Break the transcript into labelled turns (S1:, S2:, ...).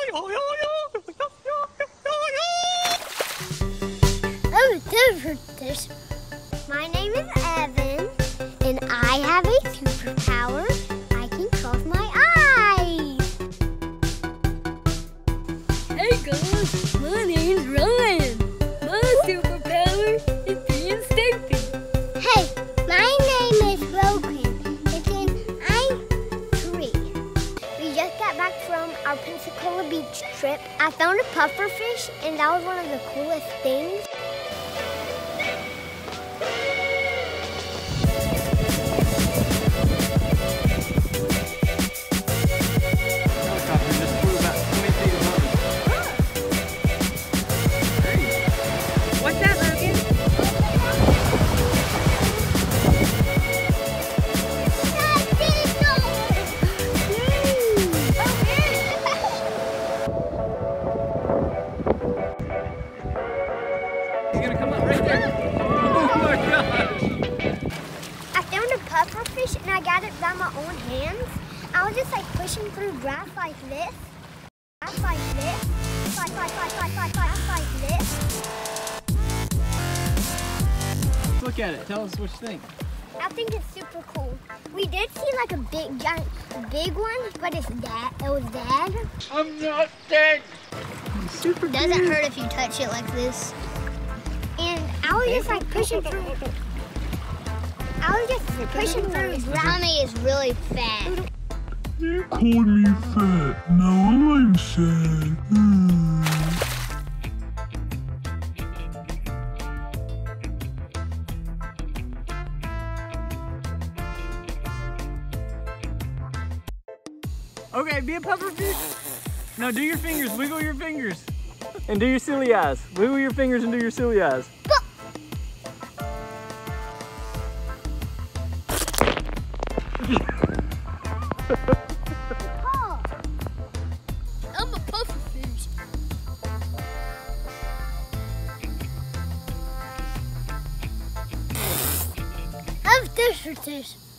S1: My name is Evan, and I have a superpower. I can close my eyes.
S2: Hey guys, my name's Ryan. My superpower is being stupid.
S1: Hey, my name is Logan, and I'm 3. We just got back from our Pensacola beach trip. I found a pufferfish, and that was one of the coolest things.
S3: He's gonna come up right there. Oh my gosh!
S1: I found a pufferfish and I got it by my own hands. I was just like pushing through grass like this. Grass like this. Like this.
S3: Look at it. Tell us what you think.
S1: I think it's super cool. We did see like a big one, but it was dead.
S3: I'm not dead.
S1: Super doesn't hurt if you touch it like this. And I was just like pushing through. Mommy is really fat.
S4: You called me fat. Now I'm sad.
S3: Okay, be a pufferfish. Now do your fingers. Wiggle your fingers. And do your silly eyes. Wiggle your fingers and do your silly eyes.
S2: I'm a pufferfish.
S1: I'm Fisher.